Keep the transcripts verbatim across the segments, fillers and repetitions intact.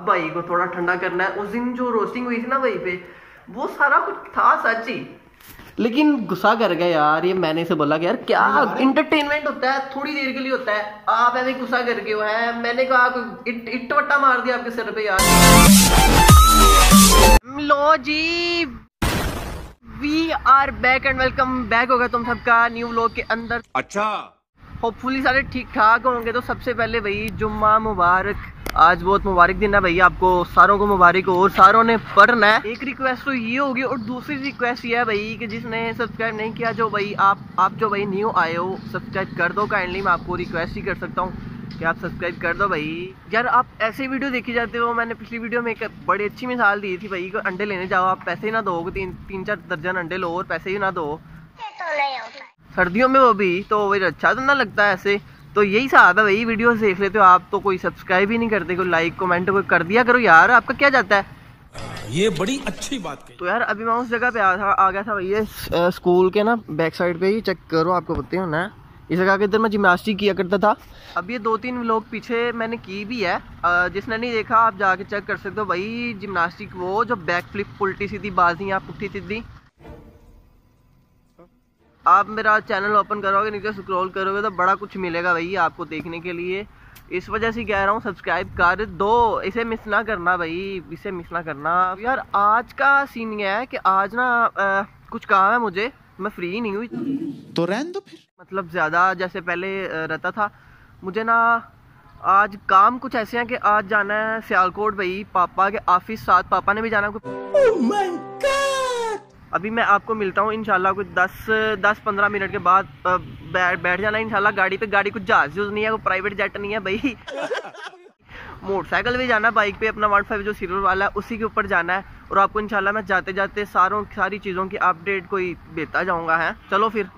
भाई को थोड़ा ठंडा करना है। उस दिन जो रोस्टिंग हुई थी ना वहीं पे, वो सारा कुछ था सच ही, लेकिन गुस्सा कर गया यार। ये मैंने से बोला कि यार क्या इंटरटेनमेंट होता है, थोड़ी देर के लिए होता है, आप ऐसे गुस्सा कर गए हो है। मैंने कहा इट इट वट्टा मार दिया आपके सर पे यार। लो जी, we are back and welcome back होगा तुम सबका न्यू व्लॉग के अंदर। अच्छा, होपफुली सारे ठीक ठाक होंगे। तो सबसे पहले भाई जुम्मा मुबारक, आज बहुत मुबारक दिन है भाई, आपको सारों को मुबारक हो और सारों ने पढ़ना है। एक रिक्वेस्ट तो ये होगी और दूसरी रिक्वेस्ट ये है भाई कि जिसने सब्सक्राइब नहीं किया, जो भाई आप आप जो भाई न्यू आए हो, सब्सक्राइब कर दो काइंडली। मैं आपको रिक्वेस्ट ही कर सकता हूँ कि आप सब्सक्राइब कर दो भाई। यार आप ऐसे वीडियो देखी जाते हो, मैंने पिछली वीडियो में एक बड़ी अच्छी मिसाल दी थी भाई, को अंडे लेने जाओ, आप पैसे ही ना दो, तीन तीन चार दर्जन अंडे लो और पैसे ही ना दो, सर्दियों में वो भी, तो वही अच्छा तो ना लगता है ऐसे। तो यही साहब है भाई, वीडियो देख लेते हो आप तो कोई सब्सक्राइब ही नहीं करते, कोई लाइक कमेंट कोई कर दिया करो यार, आपका क्या जाता है। ये बड़ी अच्छी बात कही। तो यार अभी मैं उस जगह पे आ, था, आ गया था भैया, स्कूल के ना बैक साइड पे ही, चेक करो आपको पता ही होना है, इस जगह के इधर मैं जिम्नास्टिक किया करता था। अब ये दो तीन व्लॉग पीछे मैंने की भी है, जिसने नहीं देखा आप जाके चेक कर सकते हो भाई। जिम्नास्टिक वो जो बैक फ्लिप, उल्टी सीधी बाजियाँ, पुट्ठी सीधी। आप मेरा चैनल ओपन करोगे, नीचे स्क्रॉल करोगे तो बड़ा कुछ मिलेगा भाई आपको देखने के लिए। इस वजह से कह रहा हूँ सब्सक्राइब कर दो, इसे मिस ना करना भाई, इसे मिस ना करना यार। आज का सीन ये है कि आज ना आ, कुछ काम है मुझे, मैं फ्री नहीं हुई तो रहने दो फिर, मतलब ज़्यादा जैसे पहले रहता था। मुझे ना आज काम कुछ ऐसे हैं कि आज जाना है सियालकोट भाई, पापा के ऑफिस, साथ पापा ने भी जाना है। oh my God! अभी मैं आपको मिलता हूँ इंशाल्लाह कुछ दस दस पंद्रह मिनट के बाद, बैठ बैठ जाना इंशाल्लाह गाड़ी पे। गाड़ी कुछ जहाज यूज नहीं है, कोई प्राइवेट जेट नहीं है भाई। मोटरसाइकिल भी जाना है, बाइक पे अपना वन फाइव जो सिल्वर वाला है उसी के ऊपर जाना है। और आपको इंशाल्लाह मैं जाते जाते सारों सारी चीज़ों की अपडेट कोई देता जाऊँगा है। चलो फिर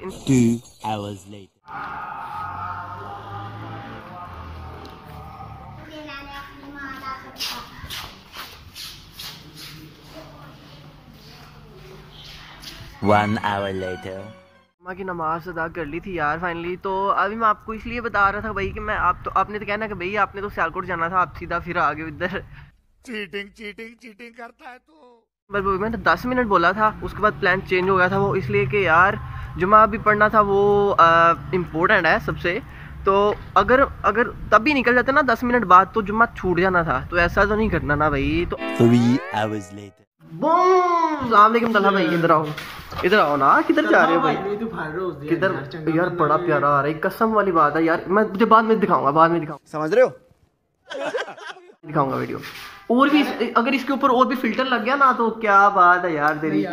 One hour later. माँ की नमाज अदा कर ली थी यार फाइनली। तो अभी मैं आपको इसलिए बता रहा था भाई कि मैं आप तो आपने तो कहना कि भाई आपने तो सियालकोट जाना था, आप सीधा फिर आ गए इधर। चीटिंग चीटिंग चीटिंग करता है तो। बस मैंने दस मिनट बोला था, उसके बाद प्लान चेंज हो गया था वो इसलिए कि यार जुमा भी पढ़ना था, वो इम्पोर्टेंट है सबसे। तो अगर अगर तब भी निकल जाते ना दस मिनट बाद तो जुम्मा छूट जाना था, तो ऐसा तो नहीं करना ना भाई। तो Three hours later. बूम तला भाई, इधर आओ इधर आओ ना, किधर जा रहे हो भाई, किधर यार, बड़ा प्यारा आ रहा है, कसम वाली बात है यार। मैं मुझे बाद में दिखाऊंगा, बाद में दिखाऊंगा, समझ रहे हो, दिखाऊंगा वीडियो। और भी अगर इसके ऊपर और भी फिल्टर लग गया ना तो क्या बात है यार तेरी।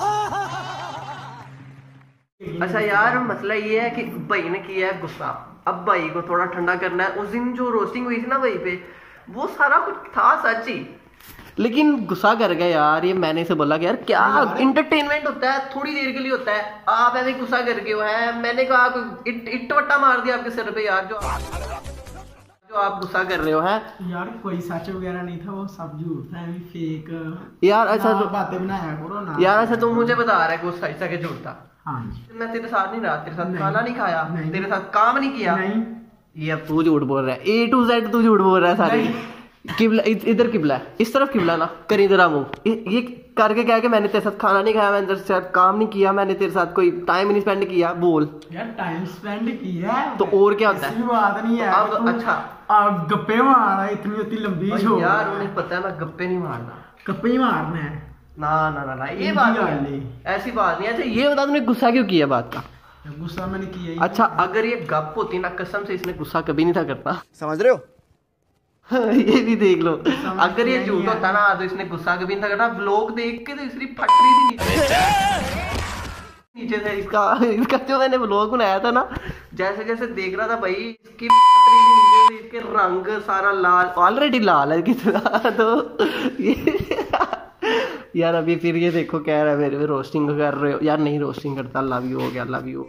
अच्छा यार मसला ये है कि भाई ने किया है गुस्सा, अब भाई को थोड़ा ठंडा करना है। उस दिन जो रोस्टिंग हुई थी ना वहीं पे, वो सारा कुछ था सच ही, लेकिन गुस्सा कर गया यार। ये मैंने से बोला कि यार क्या इंटरटेनमेंट होता है, थोड़ी देर के लिए होता है, आप ऐसे गुस्सा कर गए हो है। मैंने कहा इट इट वट्टा मार दिया आपके सर पे यार, जो जो आप गुस्सा कर रहे हो है यार। कोई सच वगैरह नहीं था, वो सब झूठ था, फेक यार। अच्छा तो बातें बनाया करो ना यार। अच्छा तुम मुझे बता रहा है कि वो सच था कि झूठ था? हाँ, मैं तेरे साथ नहीं रहा, तेरे साथ खाना नहीं खाया, तेरे साथ काम नहीं किया। नहीं, ये अब तू झूठ बोल रहा है, ए टू जेड तू झूठ बोल रहा है सारे। किबला इधर, किबला है इस तरफ, किबला ना करी तेरा मुंह। ये करके क्या है कि मैंने तेरे साथ खाना नहीं खाया, मैंने तेरे साथ काम नहीं किया, मैंने तेरे साथ कोई टाइम नहीं स्पेंड किया। बोल यार, टाइम स्पेंड किया है तो और क्या होता है, बात नहीं है। अब अच्छा आप गप्पे मारा, इतनी इतनी लंबी छोड़ यार, उन्हें पता है मैं गप्पे नहीं मारना, गप्पे ही मारना है ना ना ना ना, ये बात नहीं, ऐसी बात नहीं। अच्छा ये बता, तुमने गुस्सा क्यों किया बात का? गुस्सा मैंने किया ही। अच्छा अगर ये गप होती ना, कसम से इसने गुस्सा कभी नहीं था करता, समझ रहे हो। ये भी देख लो, अगर ये झूठ होता ना तो इसने गुस्सा कभी नहीं था करना। व्लॉग देख के तो इसकी फट रही थी नीचे नीचे से। इसका इसका जो मैंने व्लॉग बनाया था ना, जैसे जैसे देख रहा था भाई, इसकी फट रही थी नीचे से, इसके रंग सारा लाल, ऑलरेडी लाल है कितना। तो ये यार अभी फिर ये देखो कह रहा है मेरे रोस्टिंग कर रहे हो यार। नहीं रोस्टिंग करता, लव यू हो गया, लव यू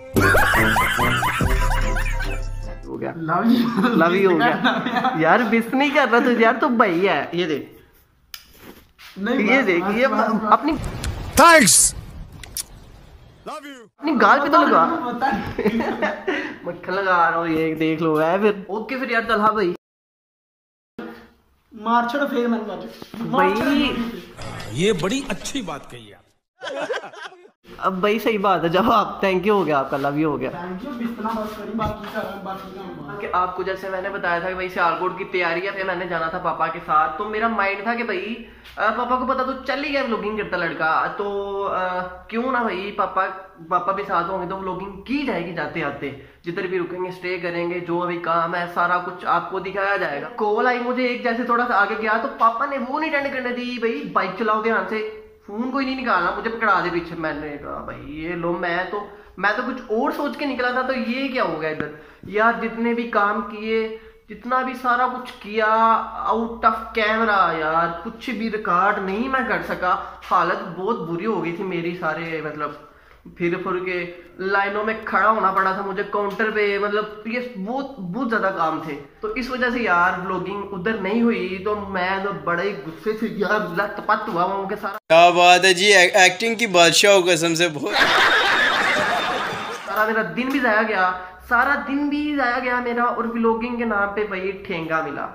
हो गया, लव यू लव यू हो गया यार। बिस नहीं कर रहा तू यार, तो भाई है। ये देख, नहीं, ये देख, ये अपनी थैंक्स, लव यू, अपनी गाल पे तो लगा, मक्खन लगा रहा हूँ, ये देख लो है फिर। ओके फिर यार, चल हाँ भाई, मार छोड़ो फिर मन कर भाई ये बड़ी अच्छी बात कही आप। अब भाई सही बात है, जब आप थैंक यू हो गया, आपका लव यू हो गया। थैंक यू, इतना बस करी बाकी का बाकी का कि आपको जैसे मैंने बताया था कि भाई सियालकोट की तैयारी है, फिर मैंने जाना था पापा के साथ। तो मेरा माइंड था कि भाई पापा को पता तो चल ही गया व्लॉगिंग करता लड़का, तो आ, क्यों ना भाई पापा पापा भी साथ होंगे तो व्लॉगिंग की जाएगी जाते आते, जिधर भी रुकेंगे स्टे करेंगे, जो भी काम है सारा कुछ आपको दिखाया जाएगा। कॉल आई मुझे एक, जैसे थोड़ा सा आगे गया तो पापा ने वो नहीं अटेंड करने दी, भाई बाइक चलाओ ध्यान से, फोन कोई नहीं निकालना, मुझे पकड़ा दे पीछे। मैंने कहा भाई ये लो, मैं तो मैं तो कुछ और सोच के निकला था, तो ये क्या हो गया इधर यार। जितने भी काम किए, जितना भी सारा कुछ किया आउट ऑफ कैमरा यार, कुछ भी रिकॉर्ड नहीं मैं कर सका। हालत बहुत बुरी हो गई थी मेरी, सारे मतलब फिर फिर के लाइनों में खड़ा होना पड़ा था मुझे काउंटर पे, मतलब ये बहुत बहुत ज्यादा काम थे। तो इस वजह से यार व्लॉगिंग उधर नहीं हुई, तो मैं तो बड़े गुस्से से यार लतपत हुआ वहां के सारा। क्या बात है जी, एक्टिंग की बादशाह हो कसम से, बहुत सारा मेरा दिन भी जाया गया, सारा दिन भी जाया गया मेरा, और व्लॉगिंग के नाम पे भाई ठेंगा मिला।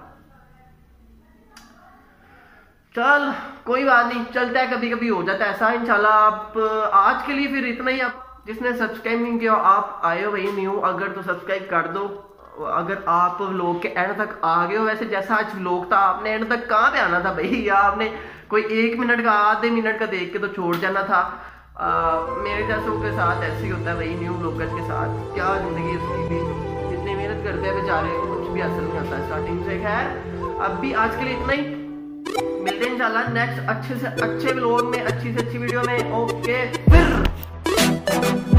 चल कोई बात नहीं, चलता है, कभी कभी हो जाता है ऐसा। इंशाल्लाह आप आज के लिए फिर इतना ही। आप जिसने सब्सक्राइब नहीं किया, आप आए हो भाई न्यू, अगर तो सब्सक्राइब कर दो। अगर आप व्लॉग के एंड तक आ गए हो, वैसे जैसा आज व्लॉग था, आपने एंड तक कहाँ पे आना था भाई, या आपने कोई एक मिनट का आधे मिनट का देख के तो छोड़ जाना था। आ, मेरे जैसों के साथ ऐसे ही होता है भाई, न्यू व्लॉगर्स के साथ। क्या जिंदगी उसकी भी, जितनी मेहनत करते हैं बेचारे, कुछ भी असर नहीं आता स्टार्टिंग से। खैर अब भी आज के लिए इतना ही, मिलते हैं इंशाल्लाह नेक्स्ट अच्छे से अच्छे व्लॉग में, अच्छी से अच्छी वीडियो में। ओके फिर